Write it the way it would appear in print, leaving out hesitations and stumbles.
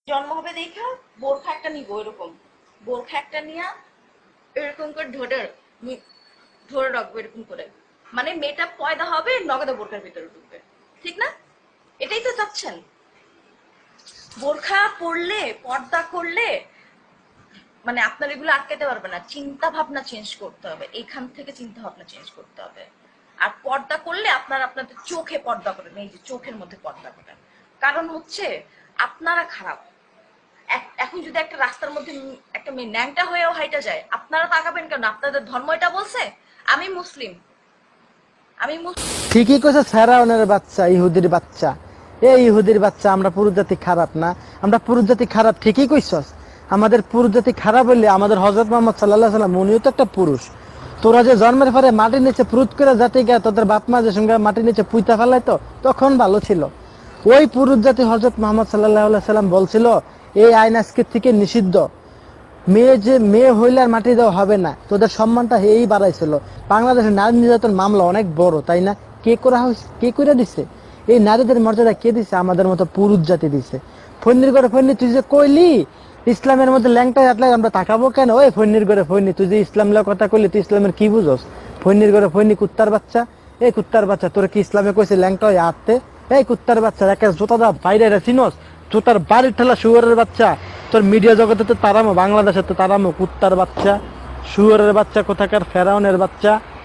জন্ম হবে দেখা বোরখা একটা নিবো, এরকম বোরখা একটা নিয়ে এরকম করে ধরে রাখবো এরকম করে, মানে মেয়েটা পয়দা হবে নগদে বোরখার ভিতরে ঢুকবে, ঠিক না? এটাই তো চাচ্ছেন। বোরখা পরলে, পর্দা করলে মানে আপনার এগুলো আটকাতে পারবে না, চিন্তা ভাবনা চেঞ্জ করতে হবে, এখান থেকে চিন্তা ভাবনা চেঞ্জ করতে হবে। আর পর্দা করলে আপনাদের চোখে পর্দা করেন, এই যে চোখের মধ্যে পর্দা করেন। কারণ হচ্ছে আপনারা খারাপ। এখন যদি একটা রাস্তার মধ্যে একটা মেয়ে ন্যাংটা হয়েও হাইটা যায়, আপনারা তাকাবেন কেন? আপনাদের ধর্ম এটা বলছে আমি মুসলিম, আমি ঠিকই কইছে ফেরাউনের বাচ্চা, ইহুদির বাচ্চা। এই ইহুদির বাচ্চা, আমরা পুরুষ জাতি খারাপ না? আমরা পুরুষ জাতি খারাপ ঠিকই কইছস। আমাদের পুরুষ জাতি খারাপ হইলে আমাদের হযরত মুহাম্মদ সাল্লাল্লাহু আলাইহি সাল্লাম উনিও তো একটা পুরুষ। তোরা যে জন্মের পরে মাটির নিচে প্রুত করে জাতি গা তোদের বাপ মা যে সঙ্গে মাটির নিচে পুইতা ফেলাইতো, তখন ভালো ছিল। ওই পুরুষ জাতি হযরত মুহাম্মদ সাল্লাল্লাহু আলাইহি সাল্লাম বলছিল এই আইন আজকে থেকে নিষিদ্ধ। মেয়ে হইলে আর মাটি দেওয়া হবে না, তোদের সম্মানটা এই বাড়াইছিল। বাংলাদেশের নারী নির্যাতন মামলা অনেক বড়, তাই না? কে করে দিছে এই নারীদের মর্যাদা? কে দিছে? আমাদের মতো পুরুষ জাতি দিছে। ফন্নির ঘরে ফন্নি, তুই যে কইলি ইসলামের মধ্যে ল্যাংটা আটলে আমরা তাকাবো কেন? ওই ফন্নির ঘরে ফন্নি, তুই যে ইসলামের কথা কইলি, তুই ইসলামের কি বুঝোস? ফন্নির ঘরে ফন্নি, কুত্তার বাচ্চা। এই কুত্তার বাচ্চা, তোর কি ইসলামে কইছে ল্যাংটা হয়ে আটতে? এই কুত্তার বাচ্চা, একটা জোতা দা বাইরে চিনস? জোতার বাড়ির ঠেলা শুয়ারের বাচ্চা। তোর মিডিয়া জগতে তো তারামো, বাংলাদেশে তো তারামো, কুত্তার বাচ্চা, শুয়ারের বাচ্চা কোথাকার, ফেরাউনের বাচ্চা।